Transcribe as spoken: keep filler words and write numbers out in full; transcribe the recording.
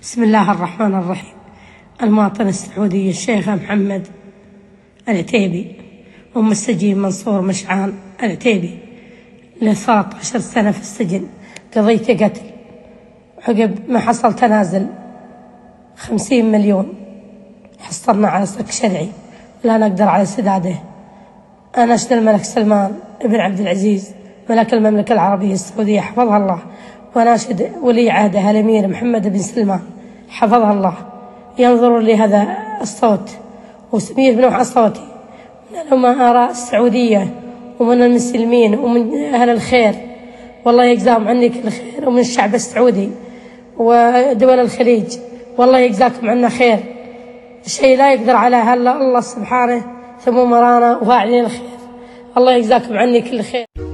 بسم الله الرحمن الرحيم. المواطن السعودي الشيخ محمد العتيبي أم السجين منصور مشعان العتيبي له ثلاثة عشر سنة في السجن، قضيته قتل عقب ما حصل تنازل خمسين مليون حصلنا على سك شرعي لا نقدر على سداده. أناشد الملك سلمان بن عبد العزيز ملك المملكة العربية السعودية حفظها الله، وناشد ولي عهده الأمير محمد بن سلمان حفظها الله ينظر لهذا الصوت وسمير بنوع صوتي من الأمراء السعودية ومن المسلمين ومن أهل الخير، والله يجزاهم عني كل خير، ومن الشعب السعودي ودول الخليج والله يجزاكم عنا خير. شيء لا يقدر عليه إلا الله سبحانه، ثم مرانا وفاعلين الخير. الله يجزاكم عني كل خير.